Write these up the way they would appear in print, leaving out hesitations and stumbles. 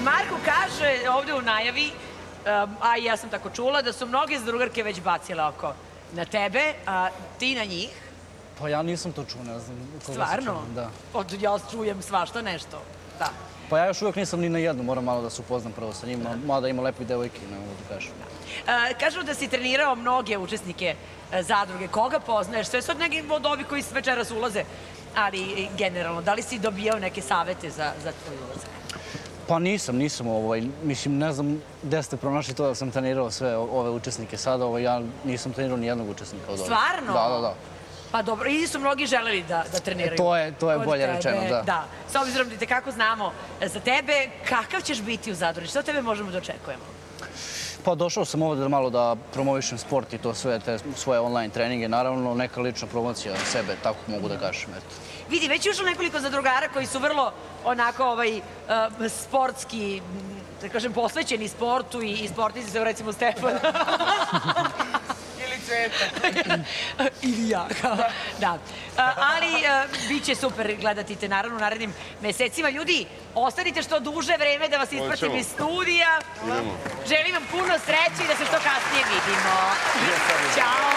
Marko kaže ovde u najavi, a i ja sam tako čula, da su mnoge drugarke već bacile oko na tebe, a ti na njih. Pa ja nisam to čuo, ne znam. Stvarno? Da. Ja čujem svašta nešto. Da. Pa ja još uvijek nisam ni na jednu, moram malo da se upoznam prvo sa njima, mada ima lepih devojki, ne mogu da kažem. Kažu da si trenirao mnoge učesnike zadruge. Koga poznaješ? Sve su od nekih od ovih koji večeras ulaze, ali generalno, da li si dobijao neke savete za tvoj ulazak? Pa nisam, mislim, ne znam gde ste pronašli to da sam trenirao sve ove učesnike sada, ja nisam trenirao ni jednog učesnika od ovih. Stvarno? Da. Pa dobro, i su mnogi želeli da treniraju. To je bolje rečeno, da. Da, s obzirom da te kako znamo za tebe, kakav ćeš biti u zadruzi? Što tebe možemo da očekujemo? Pa došao sam ovde malo da promovišem sport i to sve, te svoje online treninge, naravno neka lična promocija sebe, tako mogu da kažem, eto. Vidi, već je ušlo nekoliko zadrugara koji su vrlo onako sportski, da kažem, posvećeni sportu i sportisti se, recimo, Stefan. Ili Cveta. Ili ja. Da. Ali bit će super gledati te, naravno, u narednim mesecima. Ljudi, ostanite što duže vreme da vas ispratim iz studija. Želim vam puno sreće i da se što kasnije vidimo. Ćao.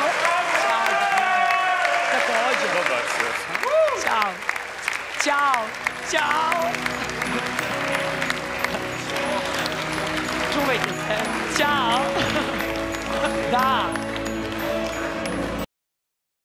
Također. Dobar se. Ćao. Ćao. Ćao. Čuvajte se. Ćao. Da.